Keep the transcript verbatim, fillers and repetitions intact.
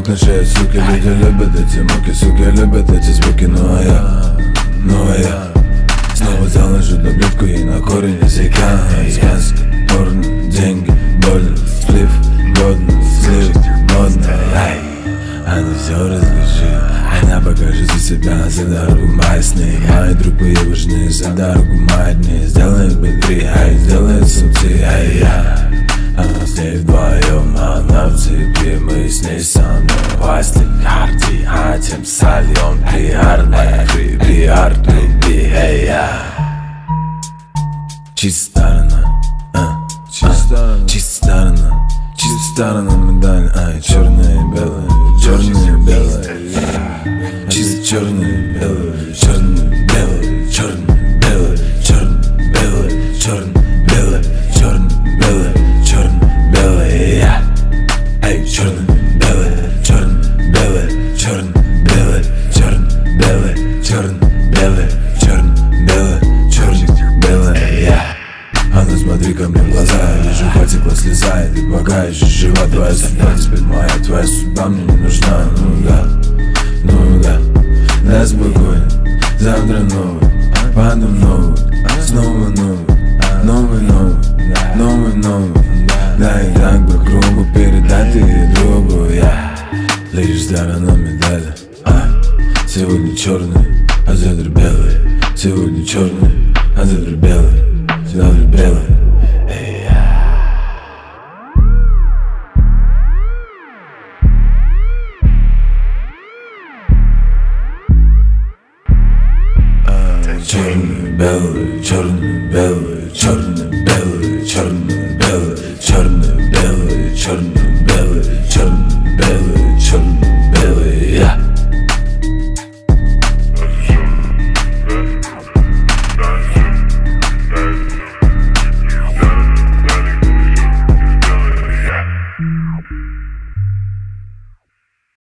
окна шея, суки, люди любят эти муки, суки любят эти звуки. Ну а я, ну а я снова заложу таблетку и на корень языка. Сказка, порно, деньги, больно, сплив, годно, слив, модно. Ай, она все разрешит, она покажет за себя, за дорогу мои сны. Мои трупы важны, за дорогу мои дни. Сделает быстрее, ай, сделает сути, ай, я. Она с ней вдвоем, она в цепи, мы с ней со мной. Пластик, харди, а тем сольем приарный, при, приар, люби, эй, я. Чистая сторона, а, чистая сторона, чистая сторона медали, ай, черные и белые, черные и белые, чисто черные и белые, черные, белые, черные, белые, черные, белые, черные, белые, черные, белые, черные, белые, я. Эй, черные, белые, черные, белые, черные, белые, черные, белые, черные, белые, черные, белые, черные, белые, я. А ну смотри ко мне в глаза, я вижу, потекла слеза, и ты пока еще жива. Твоя судьба теперь моя, твоя судьба мне не нужна. Ну да, ну да, да спокойно, завтра новый, потом новый, снова новый, новый, новый, новый, новый. Да и так по кругу передать ты другу, я. Лишь сторона медали, а сегодня черный, а завтра белый. Сегодня черный, а завтра белый. Завтра белый. Эй, черный, белый, черный, белый, черный, белый, черный.